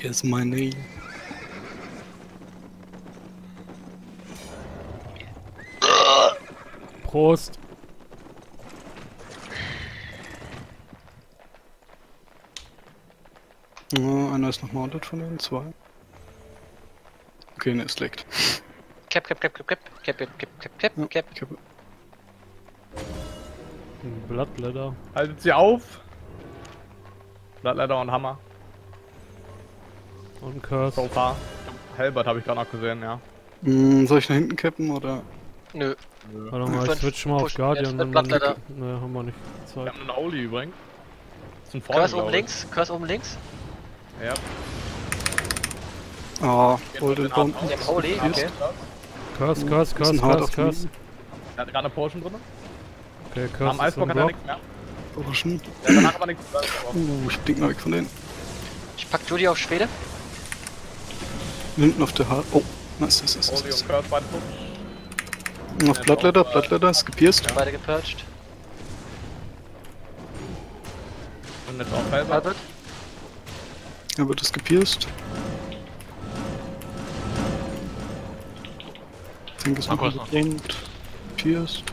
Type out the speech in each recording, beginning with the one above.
Guess my name. Prost. Ja, einer ist noch mounted von den zwei. Okay, ne, es leckt. Cap. Ja, Cap. ich hab... Ein Blattblätter. Haltet sie auf! Blattleiter und Hammer. Und ein Curse. So far. Halbert habe ich gerade noch gesehen, ja. Soll ich nach hinten cappen oder? Nö. Warte mal, ich switch mal auf Pushen Guardian. jetzt mit Wenn man Blattleiter. ne, haben wir nicht Wir Zeit. haben einen Oli übrigens. Das sind vorne, Curse oben glaub ich. links. Curse oben links. Ja. Ah, Geht Golden mit den Bomb. Armen Der Holy, okay. Curse. Ist ein harter Curse. Er hat gerade eine Potion drin. Okay, Am Curse ist Eisbock im hat er Block. nichts mehr. Porschen. Der hat danach aber nichts mehr. Ich blick mal weg von denen. Ich pack Judy auf Schwede. Hinten auf der Hard. Oh, nice. Oli und Curse beide tot. Auf Blattletter ist gepierst. Beide gepurged. Und jetzt auch Halbert. Albert. Er wird es gepierst. Tank ist noch Marco ist noch. gebrannt. Pierst.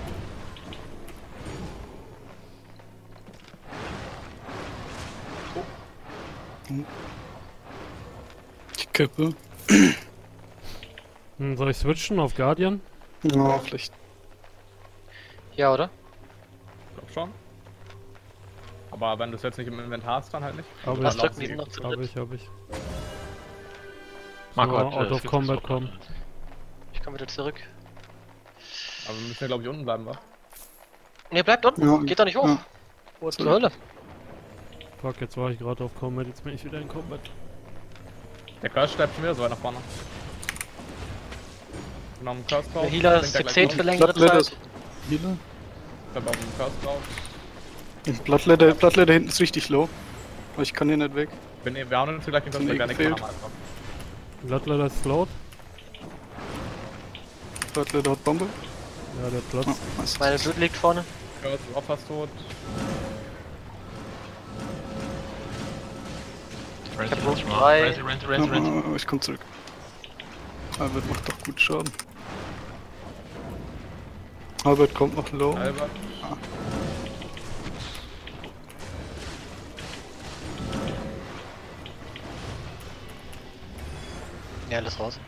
Ich kippe. Soll ich switchen auf Guardian? Ja, vielleicht. Ja, oder? Ich glaub schon. Aber wenn du es jetzt nicht im Inventar hast, dann halt nicht. Hab Was ich, drücken die sind noch zu hab dritt? ich. Marco So, hat out of fixes combat Block. kommen. Ich komm wieder zurück. Aber wir müssen ja glaube ich unten bleiben, wa? Ne, bleibt unten. Ja, Geht doch nicht hoch. ja. Wo ist zur Hölle? Fuck, jetzt war ich gerade auf Combat, jetzt bin ich wieder in Combat. Der Curse steppt schon wieder so weit nach vorne. Genommen Curse drauf. Der Healer ist Bringt er gleich gezählt um. für längere Blattletter Zeit. ist. Healer. Ich hab auf den Curse drauf. Und Blattletter hinten ist richtig low. Aber ich kann hier nicht weg. Wir hauen uns gleich den Curse, Mir der nichts gefehlt. haben. Blattleiter ist float. Blattletter hat Bombe. Ja, der Platz. Oh, nice. Meine Judy liegt vorne. Curse ist auch fast tot. Renzi, hab Renzi, Rope 3. Renzi. Ich komm zurück. Albert macht doch gut Schaden. Albert kommt noch low. Halbert. Ja, alles raus.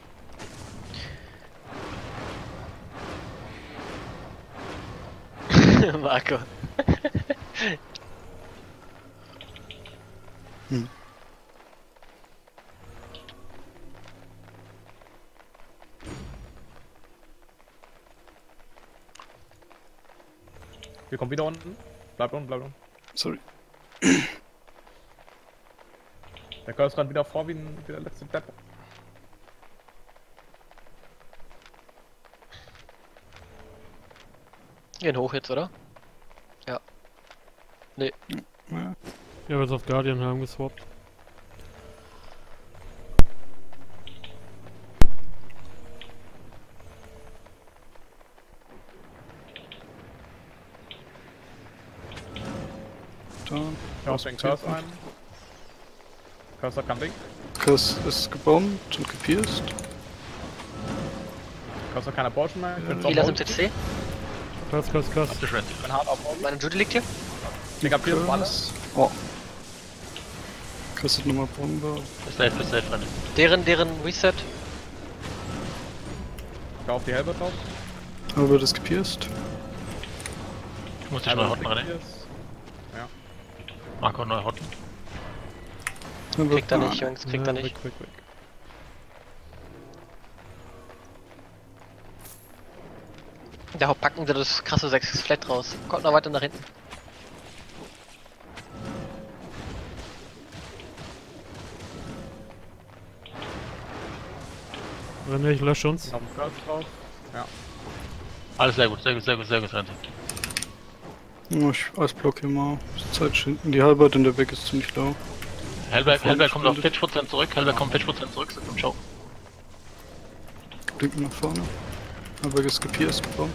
Marco. Wir kommen wieder unten. Bleib unten. Sorry. Der Curse rennt wieder vor wie der letzte Depp. Gehen hoch jetzt, oder? Ja. Nee. Ja. Ich hab jetzt auf Guardian haben geswappt. Da. Ich hau den Curse ein. Curse hat kein Ding. Chris ist gebombt und gepierst. Curse hat keine Potion mehr. Ich bin Healer Zombie. sind CC. Curse. Optisch Renzi. Ich bin hart auf Zombie. Meine Judy liegt hier. Ich hab hier alle. Chris. Oh. Chris hat nochmal Bombe. Ist safe, Renzi. Deren Reset. Ich hau auf die Halbert drauf. Albert ist gepierst. Ich muss dich neu hotten, René. Ja. Marco neu hotten. Kriegt er nicht, Jungs, kriegt er nicht. Weg. Da packen sie das krasse 6 Flat raus. Kommt noch weiter nach hinten. René, ich lösche uns. Ich hab den Curse drauf. Ja. Alles sehr gut, Renzi. Ja, ich Eisblock hier mal. Ist Zeit schinden. Die Halbert in der Weg ist ziemlich low. Hellberg kommt auf 40% zurück, sind im Show. Blinkt nach vorne. Halbert ist gepierst gebombt.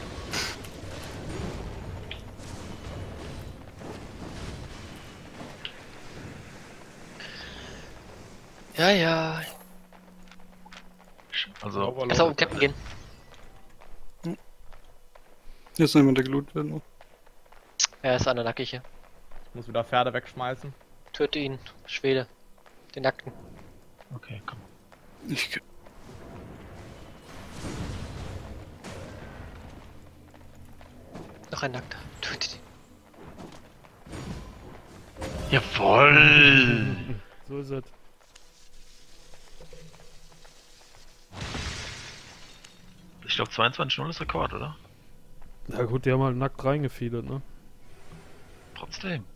Ja, ja. Also, Overlord Erst auf den ist- Captain gehen. Jetzt noch jemand, der gelootet wird noch. Er ist an der Nackiche. Ich muss wieder Pferde wegschmeißen. Töte ihn. Schwede. Den Nackten. okay, komm. Ich. Noch ein Nackter. Töte ihn. Jawoll! So ist es. Ich glaube 22-0 ist Rekord, oder? Ja gut, die haben halt nackt reingefeedet, ne? Trotzdem.